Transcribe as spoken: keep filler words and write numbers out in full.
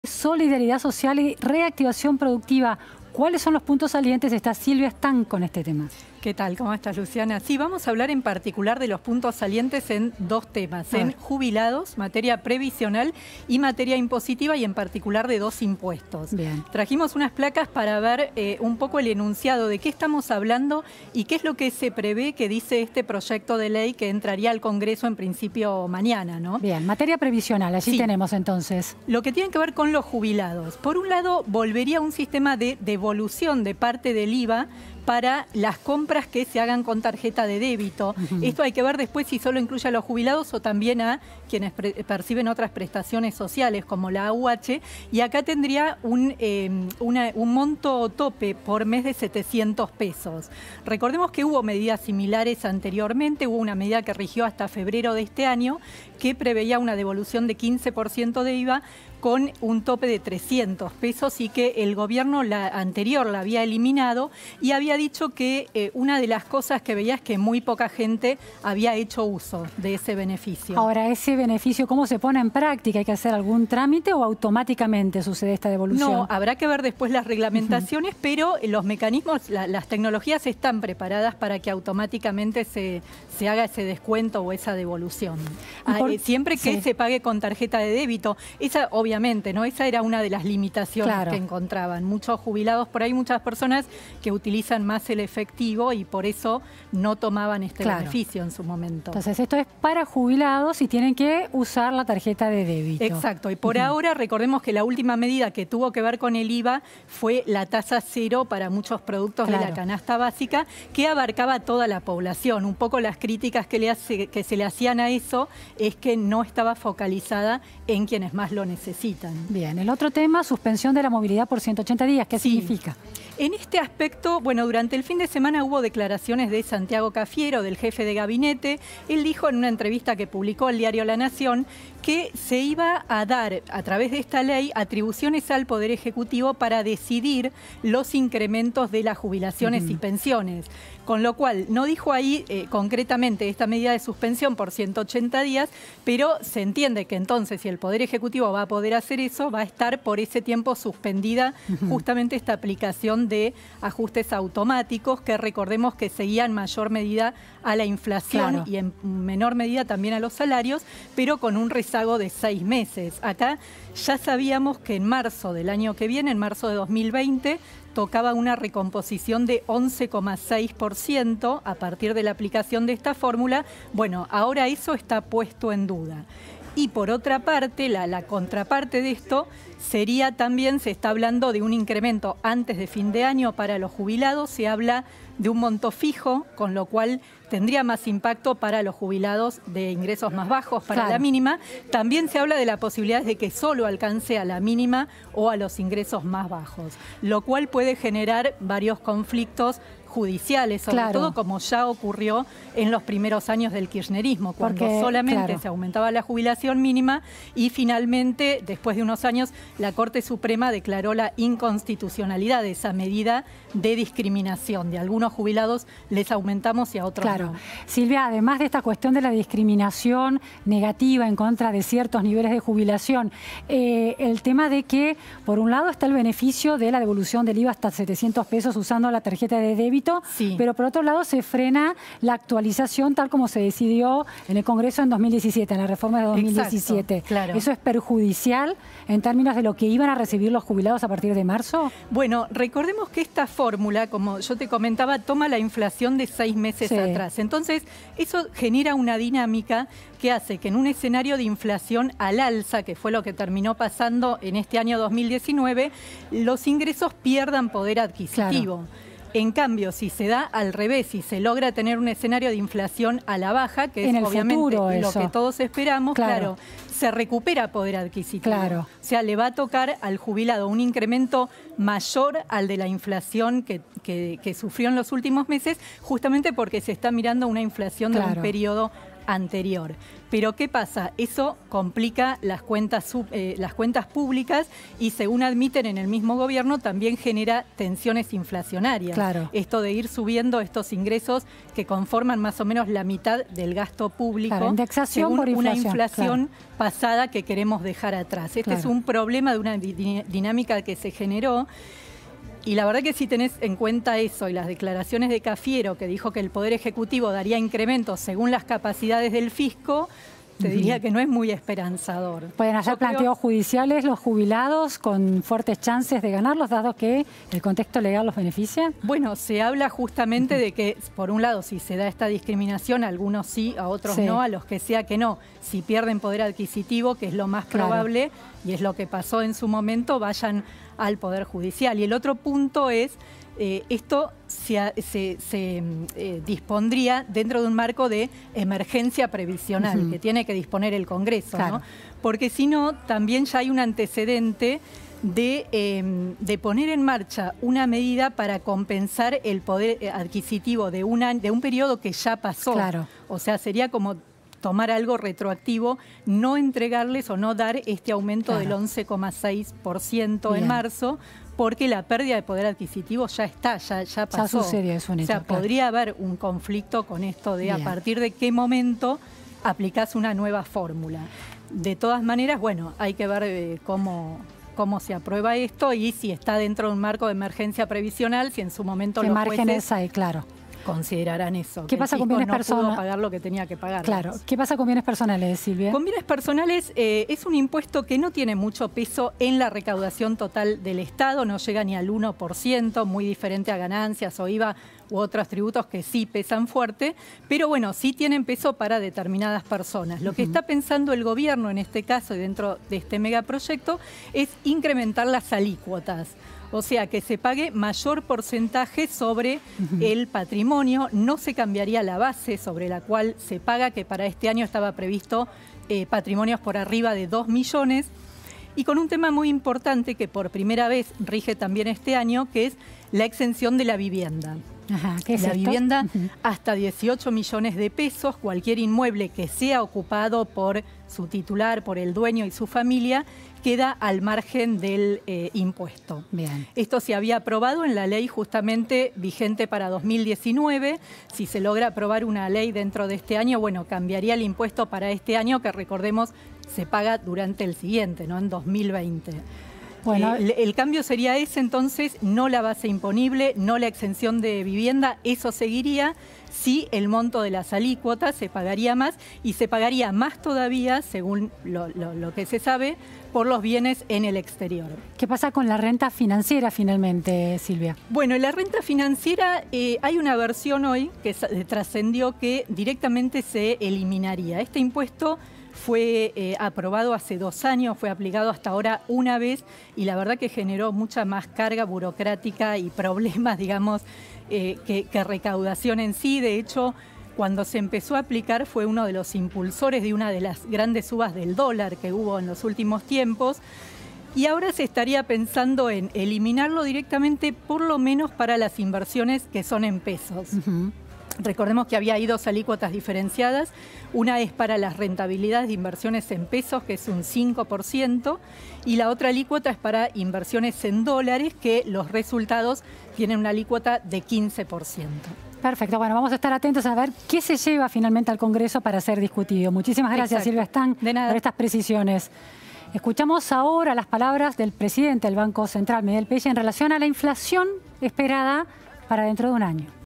Solidaridad social y reactivación productiva. ¿Cuáles son los puntos salientes? Está Silvia Stang con este tema. ¿Qué tal? ¿Cómo estás, Luciana? Sí, vamos a hablar en particular de los puntos salientes en dos temas, en jubilados, materia previsional y materia impositiva, y en particular de dos impuestos. Bien. Trajimos unas placas para ver eh, un poco el enunciado de qué estamos hablando y qué es lo que se prevé que dice este proyecto de ley que entraría al Congreso en principio mañana, ¿no? Bien, materia previsional, allí sí. tenemos entonces. Lo que tiene que ver con los jubilados. Por un lado, volvería a un sistema de devolución de parte del I V A para las compras que se hagan con tarjeta de débito. Uh-huh. Esto hay que ver después si solo incluye a los jubilados o también a quienes perciben otras prestaciones sociales como la A U H, y acá tendría un, eh, una, un monto tope por mes de setecientos pesos. Recordemos que hubo medidas similares anteriormente, hubo una medida que rigió hasta febrero de este año que preveía una devolución de quince por ciento de I V A con un tope de trescientos pesos, y que el gobierno la anterior la había eliminado y había dicho que eh, una de las cosas que veía es que muy poca gente había hecho uso de ese beneficio. Ahora, ese beneficio, ¿cómo se pone en práctica? ¿Hay que hacer algún trámite o automáticamente sucede esta devolución? No, habrá que ver después las reglamentaciones, uh-huh. pero los mecanismos, la, las tecnologías están preparadas para que automáticamente se, se haga ese descuento o esa devolución. Por, ah, siempre que sí. se pague con tarjeta de débito. Esa, obviamente, Obviamente, ¿no? Esa era una de las limitaciones claro. que encontraban. Muchos jubilados, por ahí muchas personas que utilizan más el efectivo y por eso no tomaban este claro. beneficio en su momento. Entonces esto es para jubilados y tienen que usar la tarjeta de débito. Exacto, y por uh-huh. ahora recordemos que la última medida que tuvo que ver con el I V A fue la tasa cero para muchos productos claro. de la canasta básica, que abarcaba a toda la población. Un poco las críticas que, le hace, que se le hacían a eso es que no estaba focalizada en quienes más lo necesitan. Bien, el otro tema, suspensión de la movilidad por ciento ochenta días. ¿Qué sí. significa? En este aspecto, bueno, durante el fin de semana hubo declaraciones de Santiago Cafiero, del jefe de gabinete. Él dijo en una entrevista que publicó el diario La Nación que se iba a dar, a través de esta ley, atribuciones al Poder Ejecutivo para decidir los incrementos de las jubilaciones uh-huh. y pensiones. Con lo cual, no dijo ahí eh, concretamente esta medida de suspensión por ciento ochenta días, pero se entiende que entonces, si el Poder Ejecutivo va a poder hacer eso, va a estar por ese tiempo suspendida uh-huh. justamente esta aplicación de ajustes automáticos que recordemos que seguían en mayor medida a la inflación claro. y en menor medida también a los salarios, pero con un rezago de seis meses. Acá ya sabíamos que en marzo del año que viene, en marzo de dos mil veinte, tocaba una recomposición de once coma seis por ciento a partir de la aplicación de esta fórmula. Bueno, ahora eso está puesto en duda. Y por otra parte, la, la contraparte de esto sería también, se está hablando de un incremento antes de fin de año para los jubilados, se habla de un monto fijo, con lo cual tendría más impacto para los jubilados de ingresos más bajos, para claro. la mínima. También se habla de la posibilidad de que solo alcance a la mínima o a los ingresos más bajos, lo cual puede generar varios conflictos judiciales, sobre claro. todo como ya ocurrió en los primeros años del kirchnerismo, cuando Porque, solamente claro. se aumentaba la jubilación mínima y finalmente, después de unos años, la Corte Suprema declaró la inconstitucionalidad de esa medida de discriminación. De algunos jubilados les aumentamos y a otros claro. no. Silvia, además de esta cuestión de la discriminación negativa en contra de ciertos niveles de jubilación, eh, el tema de que, por un lado, está el beneficio de la devolución del I V A hasta setecientos pesos usando la tarjeta de débito, Sí. pero por otro lado se frena la actualización tal como se decidió en el Congreso en dos mil diecisiete, en la reforma de dos mil diecisiete. Exacto, claro. ¿Eso es perjudicial en términos de lo que iban a recibir los jubilados a partir de marzo? Bueno, recordemos que esta fórmula, como yo te comentaba, toma la inflación de seis meses sí. atrás. Entonces, eso genera una dinámica que hace que en un escenario de inflación al alza, que fue lo que terminó pasando en este año dos mil diecinueve, los ingresos pierdan poder adquisitivo. Claro. En cambio, si se da al revés, si se logra tener un escenario de inflación a la baja, que en es el obviamente futuro, lo eso. que todos esperamos, claro. claro, se recupera poder adquisitivo. Claro. O sea, le va a tocar al jubilado un incremento mayor al de la inflación que, que, que sufrió en los últimos meses, justamente porque se está mirando una inflación claro. de un periodo anterior. Pero ¿qué pasa? Eso complica las cuentas, sub, eh, las cuentas públicas y, según admiten en el mismo gobierno, también genera tensiones inflacionarias. Claro. Esto de ir subiendo estos ingresos que conforman más o menos la mitad del gasto público, claro, indexación según por inflación, una inflación claro. pasada que queremos dejar atrás. Este claro. es un problema de una dinámica que se generó. Y la verdad que si tenés en cuenta eso y las declaraciones de Cafiero, que dijo que el Poder Ejecutivo daría incrementos según las capacidades del fisco, te uh-huh. diría que no es muy esperanzador. ¿Pueden hacer Yo planteos creo... judiciales los jubilados con fuertes chances de ganarlos, dado que el contexto legal los beneficia? Bueno, se habla justamente uh-huh. de que, por un lado, si se da esta discriminación, a algunos sí, a otros sí. no, a los que sea que no. Si pierden poder adquisitivo, que es lo más claro. probable, y es lo que pasó en su momento, vayan al Poder Judicial. Y el otro punto es, eh, esto se, se, se eh, dispondría dentro de un marco de emergencia previsional, uh-huh. que tiene que disponer el Congreso, claro. ¿no? Porque si no, también ya hay un antecedente de, eh, de poner en marcha una medida para compensar el poder adquisitivo de, una, de un periodo que ya pasó. Claro. O sea, sería como tomar algo retroactivo, no entregarles o no dar este aumento claro. del once coma seis por ciento en marzo, porque la pérdida de poder adquisitivo ya está, ya, ya pasó. Ya sucedió, es un hecho, o sea, claro. podría haber un conflicto con esto de Bien. a partir de qué momento aplicás una nueva fórmula. De todas maneras, bueno, hay que ver eh, cómo... cómo se aprueba esto y si está dentro de un marco de emergencia previsional, si en su momento ¿Qué los márgenes jueces hay? Claro. considerarán eso. ¿Qué pasa el con bienes no personales? pudo pagar lo que tenía que pagar. Claro. ¿Qué pasa con bienes personales, Silvia? Con bienes personales eh, es un impuesto que no tiene mucho peso en la recaudación total del Estado, no llega ni al uno por ciento, muy diferente a ganancias o I V A u otros tributos que sí pesan fuerte, pero bueno, sí tienen peso para determinadas personas. Lo que uh-huh. está pensando el gobierno en este caso y dentro de este megaproyecto es incrementar las alícuotas. O sea, que se pague mayor porcentaje sobre uh-huh. el patrimonio, no se cambiaría la base sobre la cual se paga, que para este año estaba previsto eh, patrimonios por arriba de dos millones, y con un tema muy importante que por primera vez rige también este año, que es la exención de la vivienda. Ajá, ¿qué es la esto? vivienda Uh-huh. hasta dieciocho millones de pesos, cualquier inmueble que sea ocupado por su titular, por el dueño y su familia, queda al margen del eh, impuesto. Bien. Esto se había aprobado en la ley justamente vigente para dos mil diecinueve. Si se logra aprobar una ley dentro de este año, bueno, cambiaría el impuesto para este año, que recordemos se paga durante el siguiente, ¿no? En dos mil veinte. Bueno, eh, el, el cambio sería ese, entonces, no la base imponible, no la exención de vivienda, eso seguiría. Sí, el monto de las alícuotas se pagaría más y se pagaría más todavía, según lo, lo, lo que se sabe, por los bienes en el exterior. ¿Qué pasa con la renta financiera finalmente, Silvia? Bueno, la renta financiera, eh, hay una versión hoy que trascendió que directamente se eliminaría. Este impuesto fue eh, aprobado hace dos años, fue aplicado hasta ahora una vez y la verdad que generó mucha más carga burocrática y problemas, digamos, eh, que, que recaudación en sí. De hecho, cuando se empezó a aplicar fue uno de los impulsores de una de las grandes subas del dólar que hubo en los últimos tiempos. Y ahora se estaría pensando en eliminarlo directamente, por lo menos para las inversiones que son en pesos. Uh-huh. Recordemos que había ahí dos alícuotas diferenciadas. Una es para las rentabilidades de inversiones en pesos, que es un cinco por ciento, y la otra alícuota es para inversiones en dólares, que los resultados tienen una alícuota de quince por ciento. Perfecto. Bueno, vamos a estar atentos a ver qué se lleva finalmente al Congreso para ser discutido. Muchísimas gracias, Silvia Stang, por estas precisiones. Escuchamos ahora las palabras del presidente del Banco Central, Miguel Pella, en relación a la inflación esperada para dentro de un año.